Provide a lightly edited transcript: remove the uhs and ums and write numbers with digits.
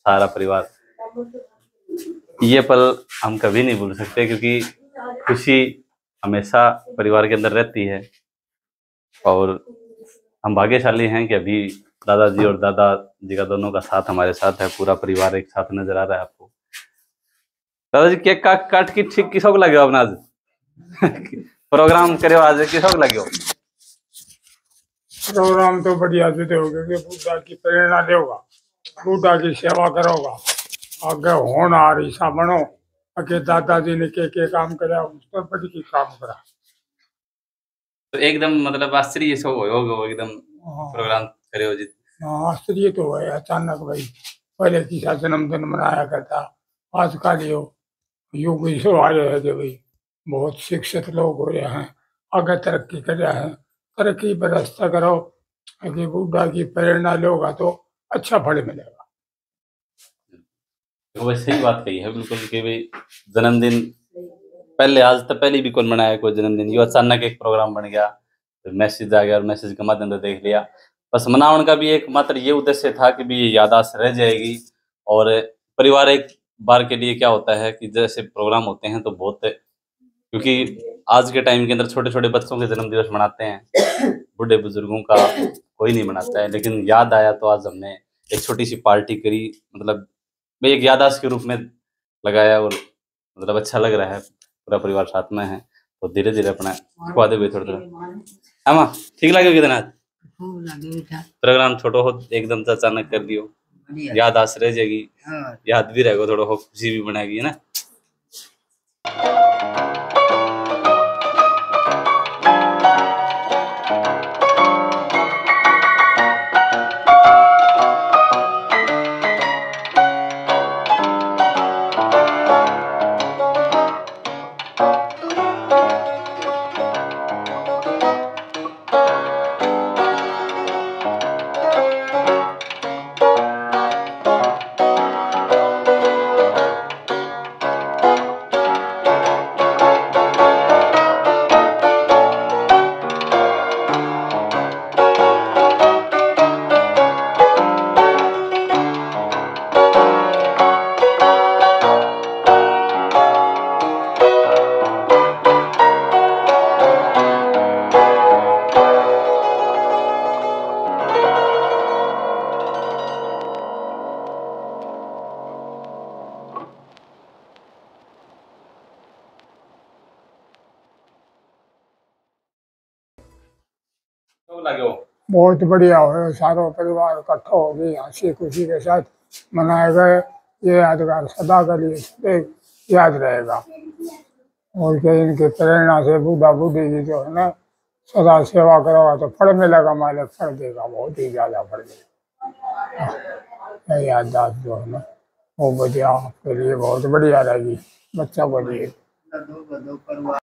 सारा परिवार। ये पल हम कभी नहीं भूल सकते, क्योंकि खुशी हमेशा परिवार के अंदर रहती है। और हम भाग्यशाली हैं कि अभी दादाजी और दादाजी का दोनों का साथ हमारे साथ है, पूरा परिवार एक साथ नजर आ रहा है आपको। दादाजी केक काट की ठीक किसको लगे अपना आज प्रोग्राम करे आज किसको लगे? प्रोग्राम तो बढ़िया से दोगे कि बुद्धा की प्रेरणा दोगा, बुद्धा की सेवा करोगा, आगे होनहार ऐसा बनो। आगे दादाजी ने के काम करा उस पर बड़ी की काम करा, तो एकदम मतलब आश्चर्य सो हो एकदम प्रोग्राम करे हो जी। आश्चर्य तो है अचानक भाई, पहले किसा जन्मदिन मनाया करता, आजकल युग ऐसा आ रहे है कि भाई बहुत शिक्षित लोग हो रहे हैं, आगे तरक्की कर रहे हैं, तरक्की पर रास्ता करो, आगे बुद्धा की प्रेरणा लोगा तो अच्छा फल मिलेगा। तो वैसे सही बात कही है बिल्कुल कि भाई जन्मदिन पहले आज तक पहले भी कौन मनाया कोई जन्मदिन, यो अचानक एक प्रोग्राम बन गया, तो मैसेज आ गया और मैसेज के माध्यम से देख लिया। बस मनावन का भी एक मात्र ये उद्देश्य था कि भी ये याददाश्त रह जाएगी। और परिवार एक बार के लिए क्या होता है कि जैसे प्रोग्राम होते हैं तो बहुत, क्योंकि आज के टाइम के अंदर छोटे छोटे बच्चों के जन्म दिवस मनाते हैं, बूढ़े बुजुर्गों का कोई नहीं मनाता है, लेकिन याद आया तो आज हमने एक छोटी सी पार्टी करी, मतलब मैं एक याददाश्त के रूप में लगाया, और मतलब अच्छा लग रहा है, पूरा परिवार साथ में है। तो धीरे धीरे अपना खुआ दे थोड़ा थोड़ा। हाँ ठीक लगे कितना प्रोग्राम छोटो हो एकदम से अचानक कर दियो, याददाश्त रह जाएगी, याद भी रहेगा, थोड़ा हो खुशी भी बनाएगी, है ना। बहुत बढ़िया हो, सारो परिवार इकट्ठा हो गए, हंसी खुशी के साथ मनाए गए। ये यादगार सदा के लिए याद रहेगा। और क्या इनकी प्रेरणा से बुद्धा बुद्धि की जो है ना, सदा सेवा करोगा तो फल मिलेगा, मालिक फल देगा, बहुत ही ज्यादा फल देगा। याददाश्त जो है ना वो बढ़िया आपके लिए बहुत बढ़िया रहेगी, बच्चा बढ़िया।